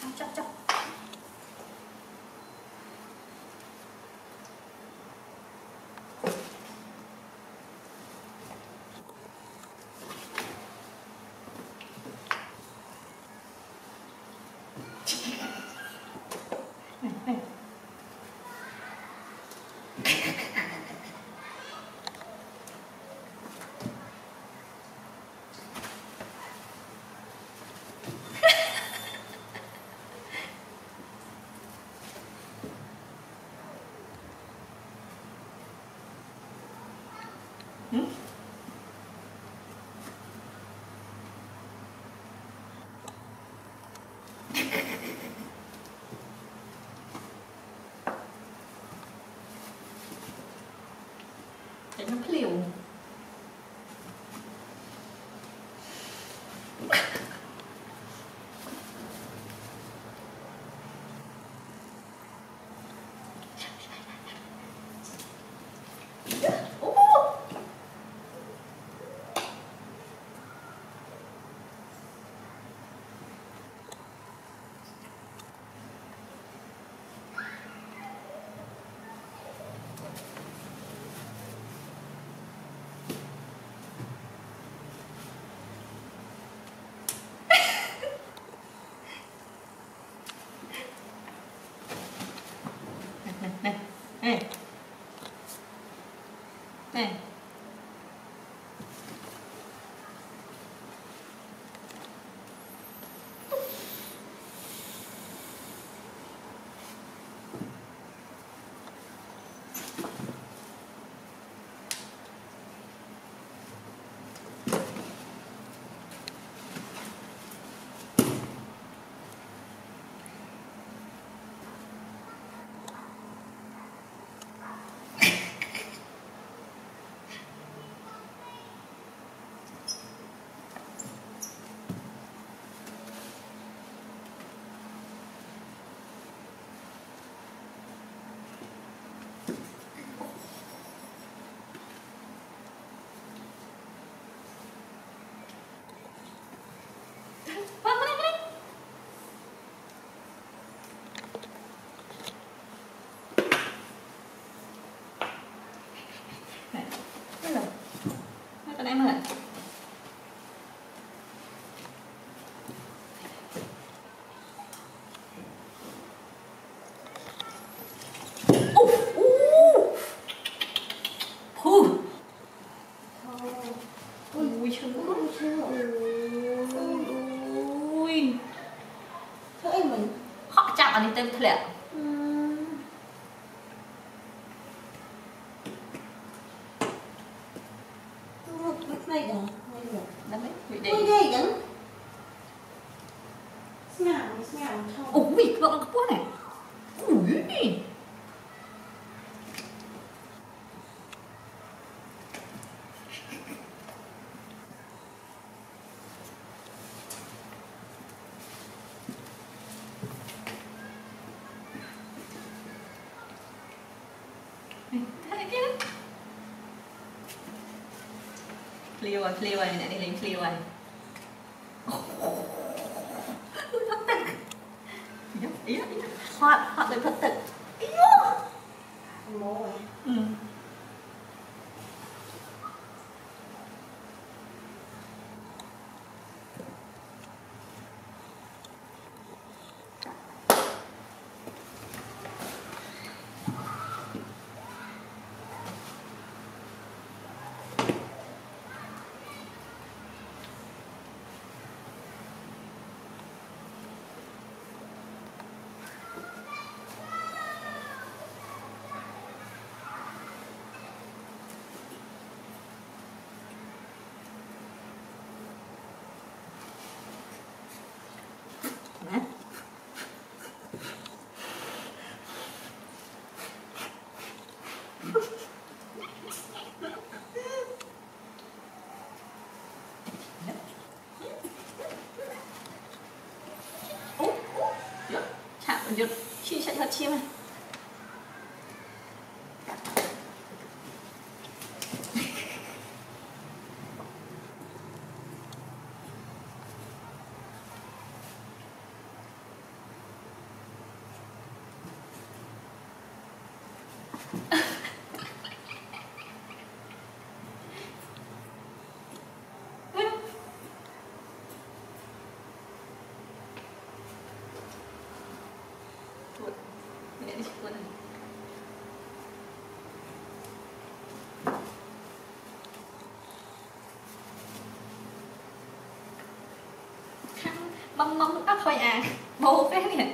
Chắc. Thấy nó liều. Này. Con em ơi. Ui chưa. Ui. Thôi em mình. Họ chạm vào đi tên thật lẹ. Này đó. Đấy, bị Ui đấy. đây gắn. Smell thôi. Ui, cái bọn nó có này. Ui. Clear rồi, nè đi lên clear rồi. Ý. Họ bị thật tật. Mồ rồi. Chạm vào chi chạy thật chim này. mong mong nó thôi à mô phép nè